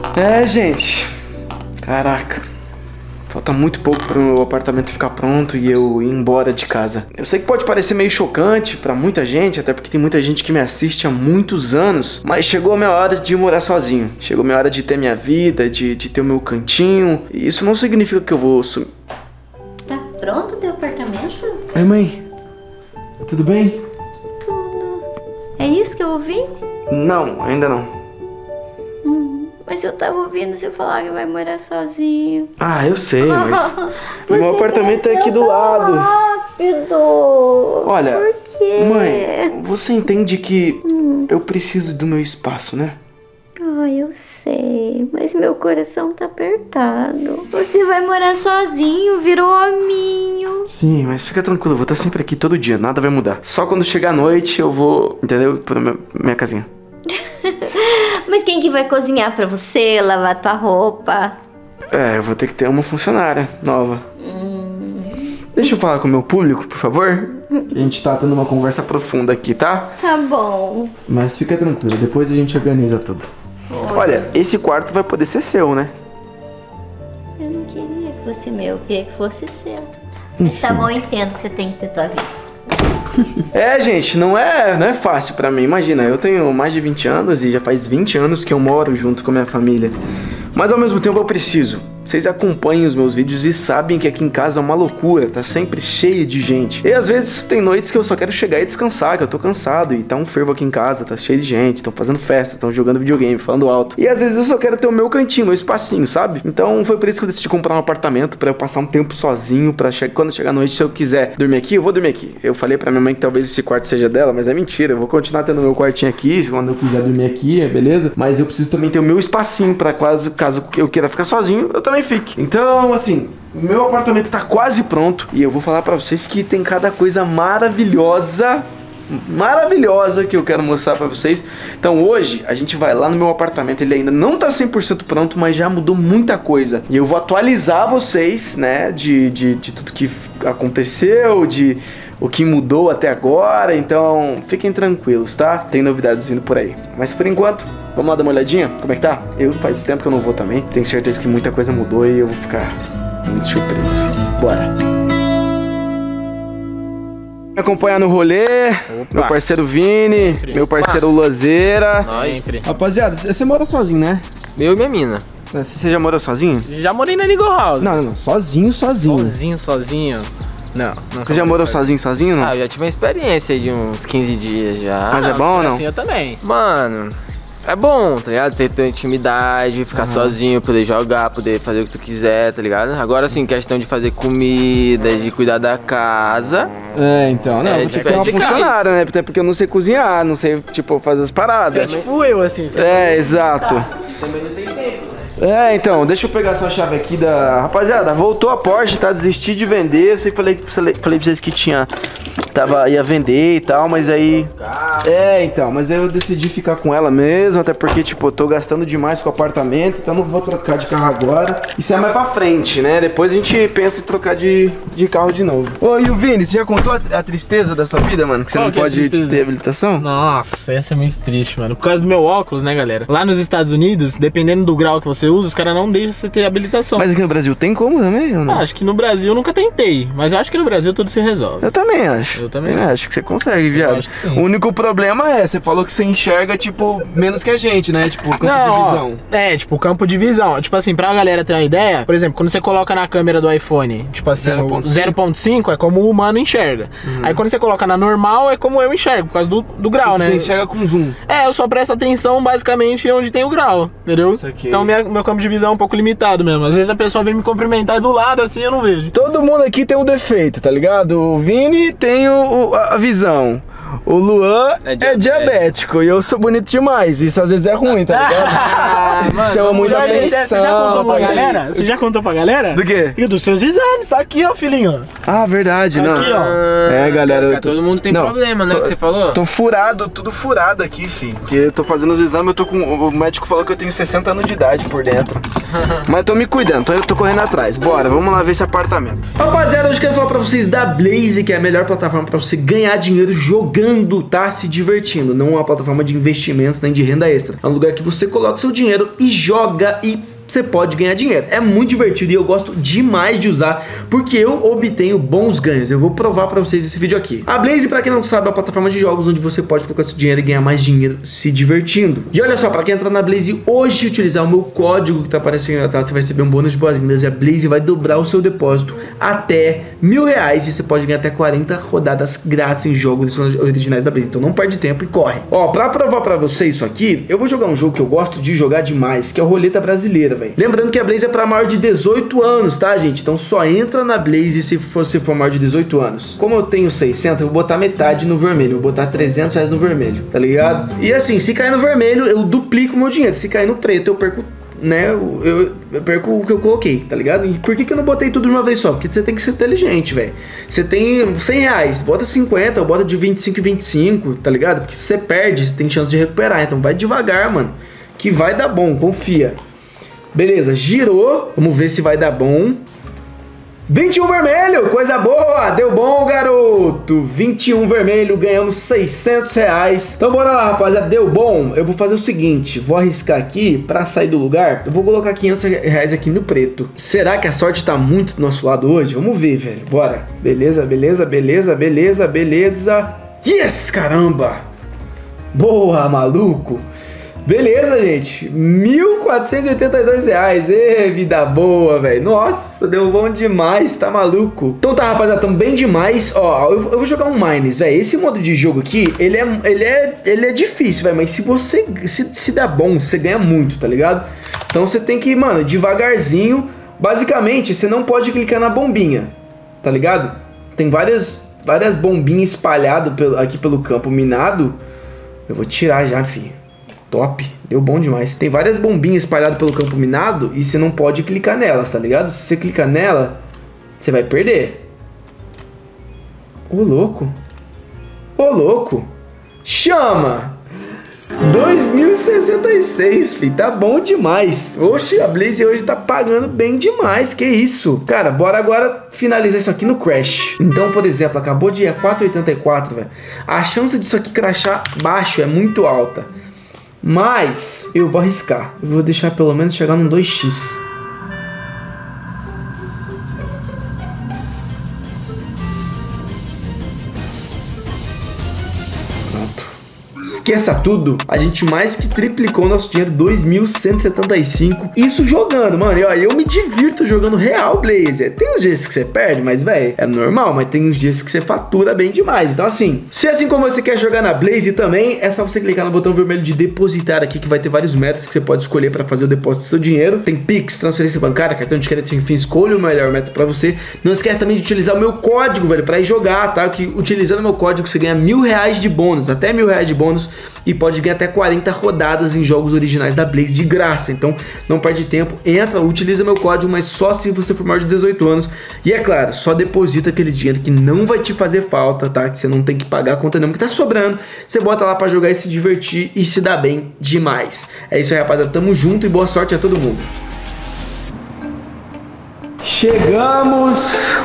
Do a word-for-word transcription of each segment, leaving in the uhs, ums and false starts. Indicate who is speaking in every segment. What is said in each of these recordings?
Speaker 1: É, gente. Caraca. Falta muito pouco para o meu apartamento ficar pronto e eu ir embora de casa. Eu sei que pode parecer meio chocante para muita gente, até porque tem muita gente que me assiste há muitos anos, mas chegou a minha hora de morar sozinho. Chegou a minha hora de ter minha vida, de, de ter o meu cantinho. E isso não significa que eu vou sumir.
Speaker 2: Tá pronto o teu apartamento?
Speaker 1: Oi, mãe. Tudo bem?
Speaker 2: Tudo. É isso que eu ouvi?
Speaker 1: Não, ainda não.
Speaker 2: Mas eu tava ouvindo você falar que vai morar sozinho.
Speaker 1: Ah, eu sei, mas meu apartamento é aqui do lado.
Speaker 2: Rápido.
Speaker 1: Olha,
Speaker 2: por quê?
Speaker 1: Mãe, você entende que hum. eu preciso do meu espaço, né?
Speaker 2: Ah, eu sei, mas meu coração tá apertado. Você vai morar sozinho, virou hominho.
Speaker 1: Sim, mas fica tranquilo, eu vou estar sempre aqui todo dia, nada vai mudar. Só quando chegar a noite eu vou, entendeu? Pra minha, minha casinha.
Speaker 2: Mas quem que vai cozinhar pra você, lavar tua roupa?
Speaker 1: É, eu vou ter que ter uma funcionária nova.
Speaker 2: Hum.
Speaker 1: Deixa eu falar com o meu público, por favor. A gente tá tendo uma conversa profunda aqui, tá?
Speaker 2: Tá bom.
Speaker 1: Mas fica tranquilo, depois a gente organiza tudo. Olha, Olha esse quarto vai poder ser seu, né?
Speaker 2: Eu não queria que fosse meu, eu queria que fosse seu. Mas tá bom, eu entendo que você tem que ter tua vida.
Speaker 1: É, gente, não é, não é fácil pra mim. Imagina, eu tenho mais de vinte anos e já faz vinte anos que eu moro junto com a minha família. Mas ao mesmo tempo eu preciso. Vocês acompanham os meus vídeos e sabem que aqui em casa é uma loucura, tá sempre cheio de gente. E às vezes tem noites que eu só quero chegar e descansar, que eu tô cansado e tá um fervo aqui em casa, tá cheio de gente, estão fazendo festa, estão jogando videogame, falando alto. E às vezes eu só quero ter o meu cantinho, meu espacinho, sabe? Então foi por isso que eu decidi comprar um apartamento pra eu passar um tempo sozinho, pra che quando chegar a noite, se eu quiser dormir aqui, eu vou dormir aqui. Eu falei pra minha mãe que talvez esse quarto seja dela, mas é mentira, eu vou continuar tendo meu quartinho aqui, quando eu quiser dormir aqui, beleza? Mas eu preciso também ter o meu espacinho pra caso, caso eu queira ficar sozinho, eu também fique. Então, Então, assim, meu apartamento tá quase pronto e eu vou falar pra vocês que tem cada coisa maravilhosa, maravilhosa que eu quero mostrar pra vocês. Então hoje a gente vai lá no meu apartamento, ele ainda não tá cem por cento pronto, mas já mudou muita coisa. E eu vou atualizar vocês, né, de, de, de tudo que aconteceu, de o que mudou até agora. Então fiquem tranquilos, tá? Tem novidades vindo por aí. Mas por enquanto, vamos lá dar uma olhadinha? Como é que tá? Eu faz tempo que eu não vou também. Tenho certeza que muita coisa mudou e eu vou ficar muito surpreso. Bora! Me acompanhar no rolê, Opa. meu parceiro Vini, Sempre. meu parceiro Lozeira.
Speaker 3: Sempre.
Speaker 1: Rapaziada, você mora sozinho, né?
Speaker 3: Eu e minha mina.
Speaker 1: Você já morou sozinho?
Speaker 3: Já morei na Legal House.
Speaker 1: Não, não, não. Sozinho, sozinho.
Speaker 3: Sozinho, sozinho. Não, não.
Speaker 1: Você já morou sozinho, sozinho, não?
Speaker 3: Ah, eu já tive uma experiência aí de uns quinze dias já.
Speaker 1: Mas ah, é bom ou não?
Speaker 3: Assim eu também. Mano, é bom, tá ligado? Ter tua intimidade, ficar uhum. sozinho, poder jogar, poder fazer o que tu quiser, tá ligado? Agora assim, questão de fazer comida, de cuidar da casa.
Speaker 1: É, então, não,
Speaker 3: é,
Speaker 1: tem que ter uma funcionária, né? Até porque eu não sei cozinhar, não sei, tipo, fazer as paradas.
Speaker 3: Você é tipo eu, assim. Você
Speaker 1: é, exato.
Speaker 3: Tá. Também não tem tempo, né?
Speaker 1: É, então, deixa eu pegar sua chave aqui da... Rapaziada, voltou a Porsche, tá? Desisti de vender. Eu sei que falei, falei pra vocês que tinha... Tava, ia vender e tal, mas aí... É, então, mas aí eu decidi ficar com ela mesmo, até porque, tipo, eu tô gastando demais com o apartamento, então não vou trocar de carro agora. Isso é mais pra frente, né? Depois a gente pensa em trocar de, de carro de novo. Ô, e o Vini, você já contou a, a tristeza da sua vida, mano? Que você Qual não que pode é ter habilitação?
Speaker 3: Nossa, essa é muito triste, mano. Por causa do meu óculos, né, galera? Lá nos Estados Unidos, dependendo do grau que você usa, os caras não deixam você ter habilitação.
Speaker 1: Mas aqui no Brasil tem como também, ou não?
Speaker 3: Ah, acho que no Brasil eu nunca tentei, mas eu acho que no Brasil tudo se resolve.
Speaker 1: Eu também acho.
Speaker 3: Eu também
Speaker 1: eu
Speaker 3: acho.
Speaker 1: acho que você consegue, viado.
Speaker 3: Eu acho que sim.
Speaker 1: O único problema é, você falou que você enxerga, tipo, menos que a gente, né? Tipo, campo
Speaker 3: não,
Speaker 1: de visão.
Speaker 3: Ó, é, tipo, campo de visão. Tipo assim, pra galera ter uma ideia, por exemplo, quando você coloca na câmera do iPhone, tipo assim, zero ponto cinco é como o humano enxerga. Uhum. Aí quando você coloca na normal, é como eu enxergo, por causa do, do grau,
Speaker 1: tipo,
Speaker 3: né?
Speaker 1: Você enxerga com zoom.
Speaker 3: É, eu só presto atenção basicamente onde tem o grau, entendeu? Isso aqui. Então minha, meu campo de visão é um pouco limitado mesmo. Às vezes a pessoa vem me cumprimentar do lado assim, eu não vejo.
Speaker 1: Todo mundo aqui tem um defeito, tá ligado? O Vini tem o, o, a visão. O Luan é diabético. é diabético e eu sou bonito demais. Isso às vezes é ruim, tá ligado?
Speaker 3: Ah, mano,
Speaker 1: chama muita atenção.
Speaker 3: Você já contou pra galera? Você já contou pra galera?
Speaker 1: Do quê?
Speaker 3: E dos seus exames, tá aqui, ó, filhinho.
Speaker 1: Ah, verdade,
Speaker 3: tá
Speaker 1: não.
Speaker 3: Aqui, ó.
Speaker 1: É, galera.
Speaker 3: Tô... Todo mundo tem não, problema, né,
Speaker 1: tô,
Speaker 3: que você falou?
Speaker 1: Tô furado, tudo furado aqui, fi. Porque eu tô fazendo os exames, eu tô com... O médico falou que eu tenho sessenta anos de idade por dentro. Mas eu tô me cuidando, tô, eu tô correndo atrás. Bora, vamos lá ver esse apartamento. Rapaziada, hoje eu quero falar pra vocês da Blaze, que é a melhor plataforma pra você ganhar dinheiro jogando jogando, tá? Se divertindo. Não é uma plataforma de investimentos nem de renda extra. É um lugar que você coloca seu dinheiro e joga e você pode ganhar dinheiro. É muito divertido e eu gosto demais de usar porque eu obtenho bons ganhos. Eu vou provar pra vocês esse vídeo aqui. A Blaze, pra quem não sabe, é uma plataforma de jogos onde você pode colocar seu dinheiro e ganhar mais dinheiro se divertindo. E olha só, pra quem entrar na Blaze hoje e utilizar o meu código que tá aparecendo na tela, você vai receber um bônus de boas-vindas e a Blaze vai dobrar o seu depósito até mil reais e você pode ganhar até quarenta rodadas grátis em jogos originais da Blaze. Então não perde tempo e corre. Ó, pra provar pra vocês isso aqui, eu vou jogar um jogo que eu gosto de jogar demais, que é o Roleta Brasileira. Véio. Lembrando que a Blaze é para maior de dezoito anos, tá, gente? Então só entra na Blaze se você for maior de dezoito anos. Como eu tenho seiscentos, eu vou botar metade no vermelho. Eu vou botar trezentos reais no vermelho, tá ligado? E assim, se cair no vermelho, eu duplico o meu dinheiro. Se cair no preto, eu perco, né? Eu, eu, eu perco o que eu coloquei, tá ligado? E por que que eu não botei tudo de uma vez só? Porque você tem que ser inteligente, velho. Você tem cem reais, bota cinquenta, ou bota de vinte e cinco em vinte e cinco, tá ligado? Porque se você perde, você tem chance de recuperar. Então vai devagar, mano, que vai dar bom, confia. Beleza, girou. Vamos ver se vai dar bom. vinte e um vermelho, coisa boa. Deu bom, garoto. vinte e um vermelho, ganhamos seiscentos reais. Então bora lá, rapaziada. Deu bom. Eu vou fazer o seguinte. Vou arriscar aqui pra sair do lugar. Eu vou colocar quinhentos reais aqui no preto. Será que a sorte tá muito do nosso lado hoje? Vamos ver, velho. Bora. Beleza, beleza, beleza, beleza, beleza. Yes, caramba. Boa, maluco. Beleza, gente, mil quatrocentos e oitenta e dois reais, ê, vida boa, velho. Nossa, deu bom demais, tá maluco? Então tá, rapaziada, tamo bem demais. Ó, eu, eu vou jogar um Mines, velho. Esse modo de jogo aqui, ele é, ele é, ele é difícil, velho. Mas se você, se, se dá bom, você ganha muito, tá ligado? Então você tem que ir, mano, devagarzinho. Basicamente, você não pode clicar na bombinha, tá ligado? Tem várias, várias bombinhas espalhadas pelo, aqui pelo campo minado. Eu vou tirar já, filho. Top, deu bom demais. Tem várias bombinhas espalhadas pelo campo minado e você não pode clicar nelas, tá ligado? Se você clicar nela, você vai perder. Ô, louco. Ô, louco. Chama! dois mil e sessenta e seis, filho. Tá bom demais. Oxe, a Blaze hoje tá pagando bem demais. Que isso? Cara, bora agora finalizar isso aqui no Crash. Então, por exemplo, acabou de ir a quatro reais e oitenta e quatro, velho. A chance disso aqui crashar baixo é muito alta. Mas eu vou arriscar. Eu vou deixar pelo menos chegar no dois x. Pronto. Esqueça tudo. A gente mais que triplicou o nosso dinheiro, dois mil cento e setenta e cinco. Isso jogando, mano. Eu, eu me divirto jogando real, Blaze. Tem uns dias que você perde, mas, velho, é normal. Mas tem uns dias que você fatura bem demais. Então, assim, se assim como você quer jogar na Blaze também, é só você clicar no botão vermelho de depositar aqui, que vai ter vários métodos que você pode escolher para fazer o depósito do seu dinheiro. Tem Pix, transferência bancária, cartão de crédito, enfim, escolha o melhor método para você. Não esquece também de utilizar o meu código, velho, para ir jogar, tá? Que utilizando o meu código você ganha mil reais de bônus, até mil reais de bônus. E pode ganhar até quarenta rodadas em jogos originais da Blaze de graça. Então não perde tempo, entra, utiliza meu código, mas só se você for maior de dezoito anos. E é claro, só deposita aquele dinheiro que não vai te fazer falta, tá? Que você não tem que pagar a conta não, que tá sobrando. Você bota lá pra jogar e se divertir e se dar bem demais. É isso aí, rapaziada, tamo junto e boa sorte a todo mundo. Chegamos,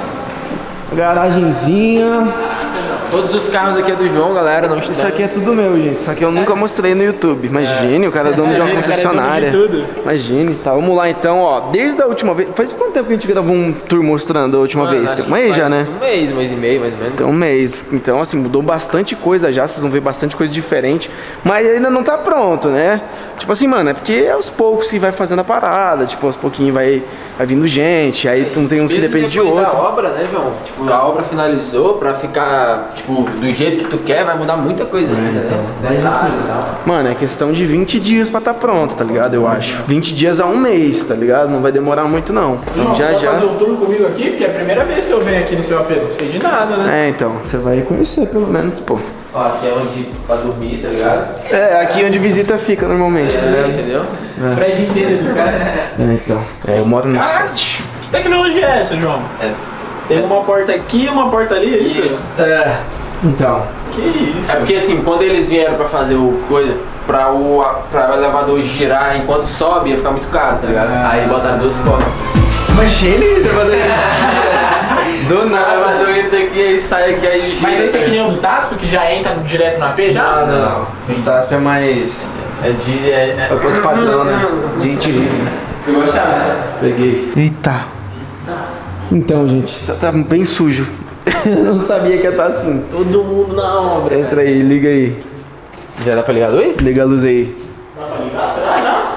Speaker 1: garagenzinha.
Speaker 3: Todos os carros aqui é do João, galera, não está.
Speaker 1: Isso aqui é tudo meu, gente. Isso aqui eu nunca mostrei no YouTube. Imagine, é. O cara é dono de uma concessionária. Imagine, tá. Vamos lá então, ó. Desde a última vez. Faz quanto tempo que a gente gravou um tour mostrando a última Mano, vez? Tem um mês já, né?
Speaker 3: Um mês, um mês e meio, mais ou menos.
Speaker 1: Então, um mês. Então, assim, mudou bastante coisa já. Vocês vão ver bastante coisa diferente. Mas ainda não tá pronto, né? Tipo assim, mano, é porque aos poucos se vai fazendo a parada. Tipo, aos pouquinhos vai, vai vindo gente. Aí é, tem uns que dependem de outro.
Speaker 3: Da obra, né, João? Tipo, a obra finalizou pra ficar, tipo, do jeito que tu quer, vai mudar muita coisa
Speaker 1: é,
Speaker 3: ainda,
Speaker 1: então,
Speaker 3: né?
Speaker 1: Mas assim, mano, é questão de vinte dias pra tá pronto, tá ligado? Eu acho. vinte dias a um mês, tá ligado? Não vai demorar muito, não.
Speaker 4: João,
Speaker 1: já,
Speaker 4: você
Speaker 1: já.
Speaker 4: vai fazer um tour comigo aqui? Porque é a primeira vez que eu venho aqui no seu A P, não sei de nada, né?
Speaker 1: É, então, você vai conhecer pelo menos, pô.
Speaker 3: Ó, aqui é onde pra dormir, tá ligado?
Speaker 1: É, aqui onde visita fica normalmente,
Speaker 3: é,
Speaker 1: tá ligado?
Speaker 3: Entendeu?
Speaker 4: É. Prédio inteiro do cara.
Speaker 1: É, então. É, eu moro no sete.
Speaker 4: Que tecnologia é essa, João?
Speaker 3: É.
Speaker 4: Tem uma porta aqui e uma porta ali, é isso?
Speaker 3: Isso.
Speaker 1: É. Então.
Speaker 4: Que isso?
Speaker 3: É porque assim, quando eles vieram pra fazer o coisa, pra o, pra o elevador girar enquanto sobe, ia ficar muito caro, tá ligado? Ah. Aí botaram duas portas.
Speaker 1: Imagina, elevador gira. Do
Speaker 3: Nada mais
Speaker 1: nada.
Speaker 3: bonito aqui, aí sai aqui, aí
Speaker 4: Mas esse aqui nem é o do Tasco, que já entra direto no A P já?
Speaker 1: Não, não. O Tasp é mais...
Speaker 3: É de... É,
Speaker 1: É outro padrão, né? Gente rica.
Speaker 3: Eu gostava, né?
Speaker 1: Peguei. Eita. Então, gente, tá, tá bem sujo. Eu não sabia que ia estar assim.
Speaker 4: Todo mundo na obra.
Speaker 1: Entra aí, liga aí.
Speaker 3: Já dá pra ligar a luz?
Speaker 1: Liga a luz aí.
Speaker 4: Dá pra ligar? Será?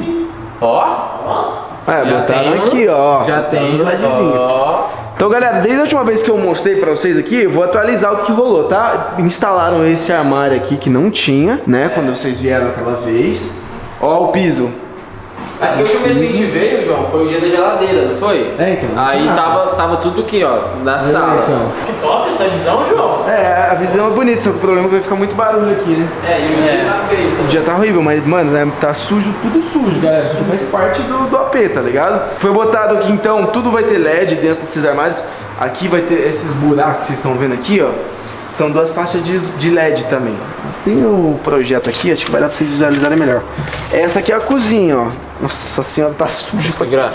Speaker 3: Ó.
Speaker 1: É,
Speaker 3: Já
Speaker 1: botaram
Speaker 3: tem um-
Speaker 1: aqui, ó.
Speaker 3: Já tem
Speaker 1: um slidezinho.
Speaker 3: Ó.
Speaker 1: Então, galera, desde a última vez que eu mostrei pra vocês aqui, eu vou atualizar o que rolou, tá? Instalaram esse armário aqui que não tinha, né? Quando vocês vieram aquela vez. Ó o piso.
Speaker 3: Acho que a última vez que a gente veio, João, foi o dia da geladeira, não foi?
Speaker 1: É, então, não
Speaker 3: Aí
Speaker 1: tinha nada.
Speaker 3: tava, tava tudo aqui, ó, na sala.
Speaker 1: então.
Speaker 4: Que top essa visão, João.
Speaker 1: É, a visão é bonita, só que o problema é que vai ficar muito barulho aqui, né?
Speaker 3: É, e o dia tá feio.
Speaker 1: O dia tá horrível, mas, mano, né, tá sujo, tudo sujo, galera. Isso aqui faz parte do, do A P, tá ligado? Foi botado aqui, então, tudo vai ter L E D dentro desses armários. Aqui vai ter esses buracos que vocês estão vendo aqui, ó. São duas faixas de, de L E D também. Tem o projeto aqui, acho que vai dar pra vocês visualizarem melhor. Essa aqui é a cozinha, ó. Nossa senhora, tá sujo pra...
Speaker 3: Segura.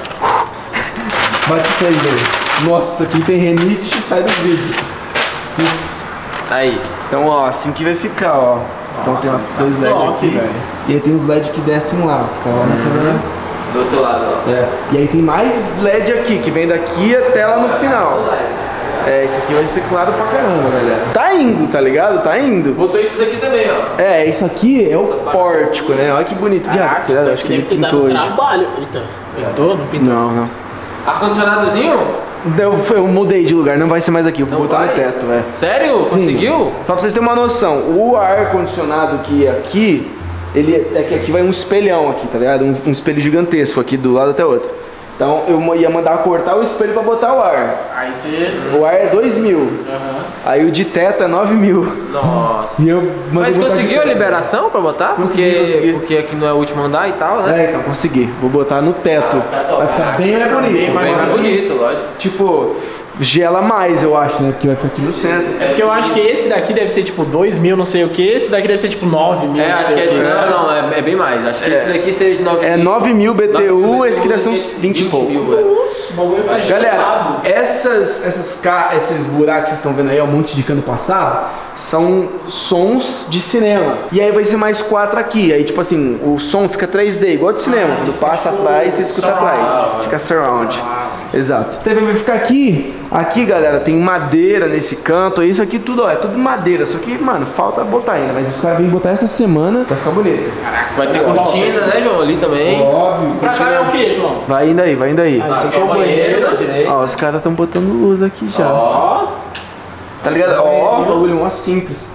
Speaker 1: Bate isso aí, velho. Nossa, aqui tem renite, sai do vídeo. Putz.
Speaker 3: Aí.
Speaker 1: Então, ó, assim que vai ficar, ó. Então tem ó, dois L E D
Speaker 4: top,
Speaker 1: aqui.
Speaker 4: velho.
Speaker 1: E aí tem os L E D que descem lá, que tá lá naquela...
Speaker 3: Do outro lado, ó.
Speaker 1: É. E aí tem mais L E D aqui, que vem daqui até lá no final. É, esse aqui vai ser claro pra caramba, galera. Tá indo, tá ligado? Tá indo.
Speaker 3: Botou isso daqui também, ó.
Speaker 1: É, isso aqui é o pórtico, né? Olha que bonito.
Speaker 4: Caraca,
Speaker 1: Viado,
Speaker 4: isso
Speaker 1: acho que
Speaker 4: daqui
Speaker 1: ele
Speaker 4: deve ter
Speaker 1: pintou
Speaker 4: dado
Speaker 1: hoje.
Speaker 4: trabalho. Eita, pintou? Não pintou?
Speaker 1: Não, não.
Speaker 3: Ar-condicionadozinho?
Speaker 1: Eu, eu mudei de lugar, não vai ser mais aqui, eu vou
Speaker 3: Não
Speaker 1: botar
Speaker 3: vai?
Speaker 1: no teto, é.
Speaker 3: Sério?
Speaker 1: Sim.
Speaker 3: Conseguiu?
Speaker 1: Só pra vocês terem uma noção, o ar-condicionado que é aqui, ele é que aqui vai um espelhão aqui, tá ligado? Um, um espelho gigantesco aqui do lado até o outro. Então eu ia mandar cortar o espelho pra botar o ar.
Speaker 4: Aí você...
Speaker 1: O ar é dois mil.
Speaker 4: Aham.
Speaker 1: Aí o de teto é nove mil.
Speaker 3: Nossa.
Speaker 1: E eu mandei
Speaker 3: Mas
Speaker 1: botar de
Speaker 3: conseguiu a
Speaker 1: teto.
Speaker 3: liberação pra botar?
Speaker 1: Consegui,
Speaker 3: porque,
Speaker 1: consegui.
Speaker 3: porque aqui não é o último andar e tal, né?
Speaker 1: É, então consegui. Vou botar no teto. Vai ficar bem mais bonito.
Speaker 4: bem mais
Speaker 3: Vai ficar
Speaker 1: Fora que,
Speaker 3: bonito, lógico.
Speaker 1: Tipo, gela mais, eu acho, né? Porque vai ficar aqui no centro.
Speaker 4: É porque eu acho que esse daqui deve ser tipo dois mil, não sei o que. Esse daqui deve ser tipo nove mil.
Speaker 3: É,
Speaker 4: não
Speaker 3: acho
Speaker 4: sei
Speaker 3: que é
Speaker 4: o
Speaker 3: de...
Speaker 4: quê.
Speaker 3: Não, não, é, é bem mais. Acho que
Speaker 1: É.
Speaker 3: esse daqui seria de nove
Speaker 1: É
Speaker 3: mil.
Speaker 1: nove mil B T U,
Speaker 3: nove mil
Speaker 1: esse aqui deve ser uns
Speaker 3: esse
Speaker 1: vinte e pouco.
Speaker 3: mil, é.
Speaker 4: O bagulho vai
Speaker 1: Galera,
Speaker 4: gelado.
Speaker 1: essas, essas ca... esses buracos que vocês estão vendo aí, ó, um monte de cano passado, são sons de cinema. E aí vai ser mais quatro aqui. Aí, tipo assim, o som fica três D, igual de cinema. Quando passa atrás, você escuta atrás. Fica surround. Exato. A T V vai ficar aqui. Aqui, galera, tem madeira nesse canto. Isso aqui tudo, ó, é tudo madeira. Só que, mano, falta botar ainda. Mas os caras vêm botar essa semana, vai ficar bonito.
Speaker 3: Vai ter cortina, né, João? Ali também.
Speaker 1: Óbvio.
Speaker 4: Pra cá é o que, João?
Speaker 1: Vai indo aí, vai indo aí.
Speaker 3: Aqui é o banheiro na direita.
Speaker 1: Ó, os caras estão botando luz aqui já.
Speaker 4: Ó.
Speaker 1: Tá ligado? Ó, o bagulho mó simples.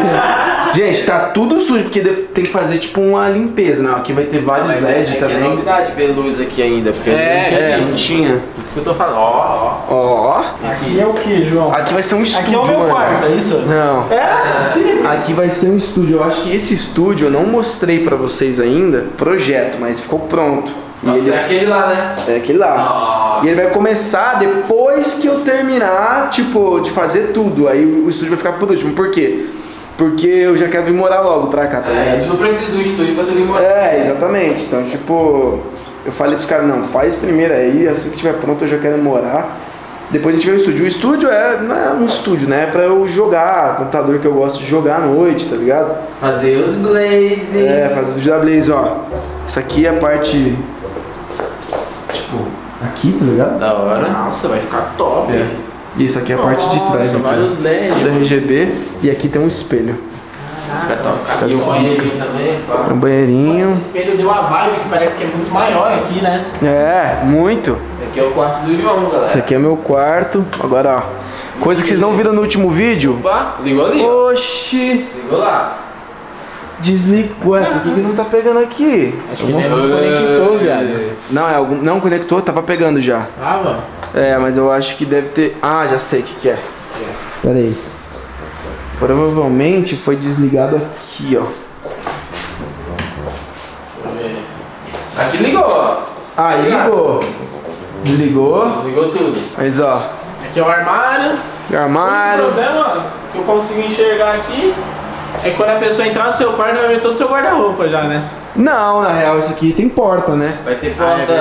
Speaker 1: Gente, tá tudo sujo, porque de- tem que fazer tipo uma limpeza, né? Aqui vai ter vários
Speaker 3: Mas
Speaker 1: L E D
Speaker 3: é, é que é
Speaker 1: também.
Speaker 3: novidade ver luz aqui ainda, porque
Speaker 4: É,
Speaker 3: não tinha
Speaker 1: É,
Speaker 3: visto.
Speaker 1: não tinha.
Speaker 3: Por isso que eu tô falando. Ó, ó.
Speaker 1: Ó,
Speaker 4: Aqui é o que, João?
Speaker 1: aqui vai ser um estúdio,
Speaker 4: Aqui é o meu
Speaker 1: mano.
Speaker 4: quarto, é isso?
Speaker 1: Não.
Speaker 4: É?
Speaker 1: Aqui vai ser um estúdio. Eu acho que esse estúdio eu não mostrei pra vocês ainda, projeto, mas ficou pronto. E
Speaker 3: Nossa,
Speaker 1: ele
Speaker 3: é aquele lá, né?
Speaker 1: é aquele lá.
Speaker 3: Nossa.
Speaker 1: E ele vai começar depois que eu terminar, tipo, de fazer tudo. Aí o estúdio vai ficar por último. Por quê? Porque eu já quero vir morar logo pra cá, tá
Speaker 3: É,
Speaker 1: ligado?
Speaker 3: tu não precisa do estúdio pra tu vir morar.
Speaker 1: É, exatamente. Então, tipo, eu falei pros caras, não, faz primeiro aí, assim que estiver pronto eu já quero morar. Depois a gente vê o estúdio. O estúdio é, não é um estúdio, né? É pra eu jogar, computador que eu gosto de jogar à noite, tá ligado?
Speaker 3: Fazer os Blaze.
Speaker 1: É, fazer o estúdio da Blaze, ó. Isso aqui é a parte, tipo, aqui, tá ligado?
Speaker 3: Da hora.
Speaker 4: Nossa, vai ficar top.
Speaker 1: É. Isso aqui é a parte de trás
Speaker 4: Nossa,
Speaker 1: aqui.
Speaker 4: vários
Speaker 1: ó.
Speaker 4: L E
Speaker 1: Da
Speaker 4: D.
Speaker 1: R G B. E aqui tem um espelho.
Speaker 3: Fica top.
Speaker 1: Fica
Speaker 3: E o
Speaker 1: assim.
Speaker 3: banheirinho também, pá.
Speaker 1: Um banheirinho.
Speaker 4: Esse espelho deu uma vibe que parece que é muito maior aqui, né?
Speaker 1: É, muito.
Speaker 3: Aqui é o quarto do João, galera.
Speaker 1: Esse aqui é meu quarto. Agora, ó. Coisa que vocês não viram no último vídeo.
Speaker 3: Opa, ligou ali, ó.
Speaker 1: Oxi.
Speaker 3: Ligou lá.
Speaker 1: Desliga. Ué, por que, que não tá pegando aqui?
Speaker 4: Acho que ele não conectou, viado.
Speaker 1: Não, é algum. Não conectou, tava pegando já.
Speaker 4: Tava?
Speaker 1: É, mas eu acho que deve ter. Ah, já sei o que, que é. Pera aí. Provavelmente foi desligado aqui, ó.
Speaker 3: Aqui ligou, ó.
Speaker 1: Aí ligou. Desligou.
Speaker 3: Ligou tudo.
Speaker 1: Mas ó,
Speaker 4: Aqui é o armário. O
Speaker 1: armário.
Speaker 4: problema que eu consigo enxergar aqui é que quando a pessoa entrar no seu quarto, vai ver todo o seu guarda-roupa já, né?
Speaker 1: Não, na real, isso aqui tem porta, né?
Speaker 3: Vai ter porta.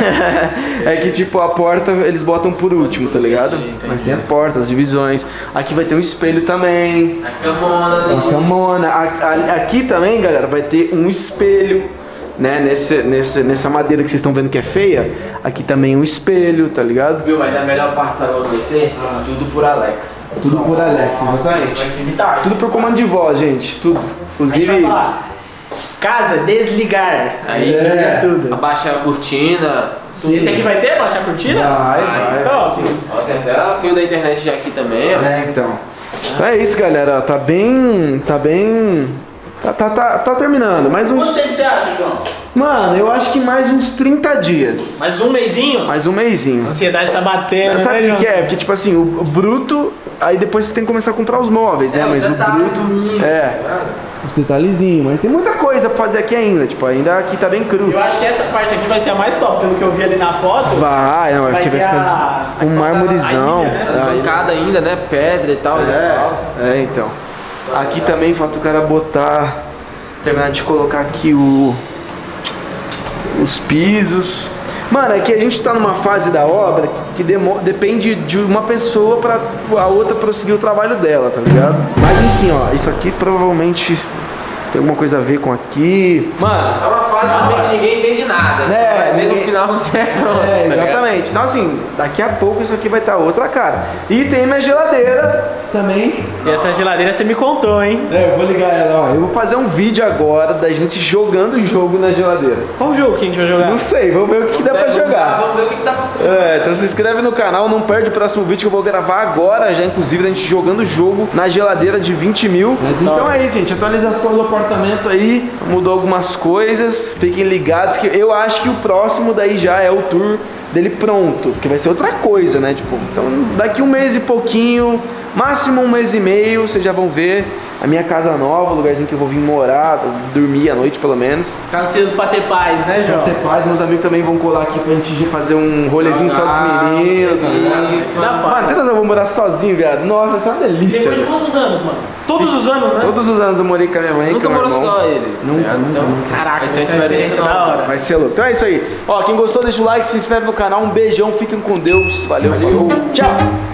Speaker 1: É que tipo, a porta eles botam por último, tá ligado?
Speaker 4: Entendi, entendi.
Speaker 1: Mas tem as portas, as divisões. Aqui vai ter um espelho também.
Speaker 3: A camona
Speaker 1: Uma
Speaker 3: ali.
Speaker 1: camona. A- a- Aqui também, galera, vai ter um espelho, né? Nesse, nesse, nessa madeira que vocês estão vendo que é feia. Aqui também um espelho, tá ligado?
Speaker 3: Viu, mas a melhor parte, sabe qual vai ser? Tudo por Alex.
Speaker 1: Tudo por Alex,
Speaker 4: Isso vai
Speaker 1: exatamente.
Speaker 4: ser imitar.
Speaker 1: Tudo por comando de voz, gente. Tudo.
Speaker 4: A gente vai
Speaker 1: Inclusive.
Speaker 4: falar. Casa, desligar.
Speaker 3: Aí
Speaker 1: É.
Speaker 4: desliga tudo.
Speaker 3: Abaixar a cortina.
Speaker 4: Esse aqui vai ter baixar a cortina?
Speaker 1: Vai, vai.
Speaker 4: Então,
Speaker 1: vai sim.
Speaker 3: Ó, tem até o fio da internet já aqui também, ó.
Speaker 1: É, então. Então é isso, galera. Tá bem. Tá bem. Tá, tá, tá, tá terminando. Mais
Speaker 4: quanto
Speaker 1: uns.
Speaker 4: tempo você acha, João?
Speaker 1: Mano, eu acho que mais uns trinta dias.
Speaker 4: Mais um mêsinho?
Speaker 1: Mais um
Speaker 4: A
Speaker 1: mêsinho.
Speaker 4: ansiedade tá batendo,
Speaker 1: Sabe o
Speaker 4: né,
Speaker 1: que,
Speaker 4: João?
Speaker 1: que é? Porque, tipo assim, o, o bruto. Aí depois você tem que começar a comprar os móveis, né?
Speaker 3: É,
Speaker 1: Mas
Speaker 3: os
Speaker 1: o bruto.
Speaker 3: detalhezinhos,
Speaker 1: É.
Speaker 3: tá ligado?
Speaker 1: Os detalhezinhos. Mas tem muita coisa pra fazer aqui ainda. Tipo, ainda aqui tá bem cru.
Speaker 4: Eu acho que essa parte aqui vai ser a mais top, pelo que eu vi ali na foto.
Speaker 1: Vai, não,
Speaker 4: Vai
Speaker 1: aqui vai
Speaker 4: ter
Speaker 1: ficar
Speaker 4: a-
Speaker 1: um marmorizão.
Speaker 4: a ilha, né?
Speaker 3: As
Speaker 1: Aí-
Speaker 3: bancadas ainda, né? Pedra e tal.
Speaker 1: É, é, então. Aqui também falta o cara botar. Terminar de colocar aqui o. Os pisos. Mano, aqui a gente tá numa fase da obra que, que demo- depende de uma pessoa pra a outra prosseguir o trabalho dela, tá ligado? Mas enfim, ó, isso aqui provavelmente tem alguma coisa a ver com aqui. Mano,
Speaker 3: É uma fase também que ninguém entende nada.
Speaker 1: É,
Speaker 3: Você vai ver
Speaker 1: ninguém-
Speaker 3: no final quando tiver pronto.
Speaker 1: É,
Speaker 3: tá ligado?
Speaker 1: exatamente. Então assim, daqui a pouco isso aqui vai estar outra cara. E tem minha geladeira também.
Speaker 4: E essa geladeira você me contou, hein?
Speaker 1: É, eu vou ligar ela, ó. Eu vou fazer um vídeo agora da gente jogando o jogo na geladeira.
Speaker 4: Qual jogo que a gente vai jogar?
Speaker 1: Não sei, vamos ver o que dá pra
Speaker 3: Vamos
Speaker 1: jogar.
Speaker 3: Vamos ver o que que dá pra
Speaker 1: É, então se inscreve no canal, não perde o próximo vídeo que eu vou gravar agora, já inclusive a gente jogando o jogo na geladeira de vinte mil. Mas então é isso, gente, atualização do apartamento aí, mudou algumas coisas, fiquem ligados que eu acho que o próximo daí já é o tour dele pronto, porque vai ser outra coisa, né, tipo, então daqui um mês e pouquinho, máximo um mês e meio, vocês já vão ver a minha casa nova, o lugarzinho que eu vou vir morar, dormir à noite pelo menos.
Speaker 4: Tá ansioso pra ter paz, né, João?
Speaker 1: Até paz, meus amigos também vão colar aqui pra gente fazer um rolezinho só dos meninos. tá ligado?
Speaker 3: Isso.
Speaker 4: Dá paz.
Speaker 1: Mano, todas eu vou morar sozinho, viado. Nossa, vai ser uma delícia.
Speaker 4: Depois de
Speaker 1: velho.
Speaker 4: quantos anos, mano? Todos os anos, né?
Speaker 1: Todos os anos eu morei com a minha mãe,
Speaker 3: Nunca
Speaker 1: com o meu
Speaker 3: morou
Speaker 1: irmão.
Speaker 3: só ele.
Speaker 1: Nunca,
Speaker 3: tá ligado?
Speaker 1: nunca,
Speaker 3: Então,
Speaker 1: nunca.
Speaker 4: Caraca,
Speaker 3: vai
Speaker 4: vai
Speaker 3: ser
Speaker 4: ser uma experiência da hora.
Speaker 1: Vai ser louco. Então é isso aí. Ó, quem gostou, deixa o like, se inscreve no canal. Um beijão, fiquem com Deus. Valeu, falou. Tchau.